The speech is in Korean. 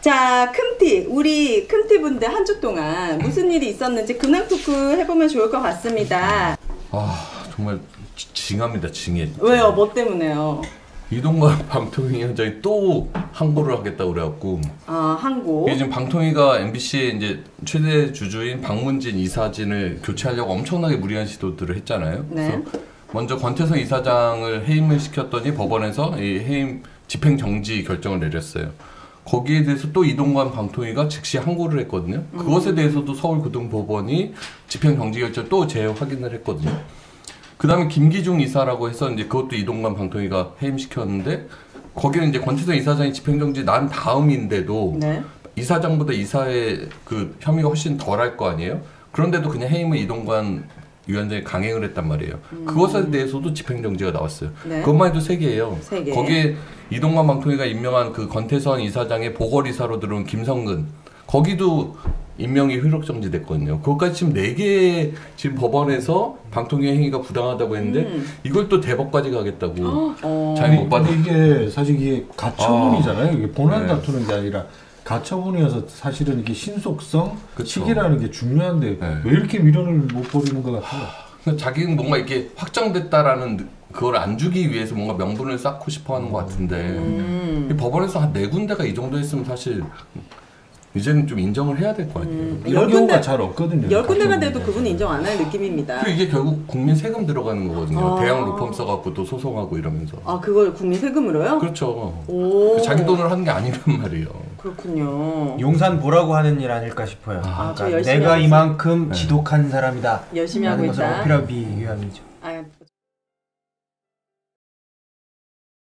자, 큼티. 우리 큼티 분들 한 주 동안 무슨 일이 있었는지 근황 토크 해보면 좋을 것 같습니다. 아, 정말 징합니다, 징해. 왜요? 뭐 때문에요? 이동관 방통위원장이 또 항고를 하겠다고 그래갖고. 아, 항고. 이게 지금 방통위가 MBC의 이제 최대 주주인 박문진 이사진을 교체하려고 엄청나게 무리한 시도들을 했잖아요. 네. 그래서 먼저 권태성 이사장을 해임을 시켰더니 법원에서 이 해임 집행 정지 결정을 내렸어요. 거기에 대해서 또 이동관 방통위가 즉시 항고를 했거든요. 그것에 대해서도 서울고등법원이 집행 정지 결정을 또 재확인을 했거든요. 그 다음에 김기중 이사라고 해서 이제 그것도 이동관 방통위가 해임시켰는데 거기는 이제 권태성 이사장이 집행정지 난 다음인데도 네. 이사장보다 이사의 그 혐의가 훨씬 덜할 거 아니에요? 그런데도 그냥 해임을 이동관 위원장이 강행을 했단 말이에요. 그것에 대해서도 집행정지가 나왔어요. 네. 그것만 해도 3개예요. 3개. 거기에 이동관 방통위가 임명한 그 권태성 이사장의 보궐이사로 들어온 김성근 거기도 임명이 효력정지 됐거든요. 그것까지 지금 4개 지금 법원에서 방통위 행위가 부당하다고 했는데 이걸 또 대법까지 가겠다고 잘 못 받아. 이게 사실 이게 가처분이잖아요. 이게 본안 네. 다투는 게 아니라 가처분이어서 사실은 이게 신속성, 그쵸. 시기라는 게 중요한데 네. 왜 이렇게 미련을 못 버리는 것 같아요. 그러니까 자기는 뭔가 이렇게 확정됐다라는 그걸 안 주기 위해서 뭔가 명분을 쌓고 싶어 하는 것 같은데 이 법원에서 한 4군데가 이 정도 했으면 사실 이제는 좀 인정을 해야 될 거 아니에요. 이런 경우가 잘 없거든요. 10군데가 돼도 그분은 인정 안 할 느낌입니다. 그리고 이게 결국 국민 세금 들어가는 거거든요. 아. 대형 로펌 써갖고 또 소송하고 이러면서. 아, 그걸 국민 세금으로요? 그렇죠. 오. 자기 돈을 하는 게 아니란 말이에요. 그렇군요. 용산 보라고 하는 일 아닐까 싶어요. 아, 저 그러니까 열심히 내가 하고 이만큼 지독한 사람이다. 열심히 하고 라는 것을 있다. 어필하기 위함이죠.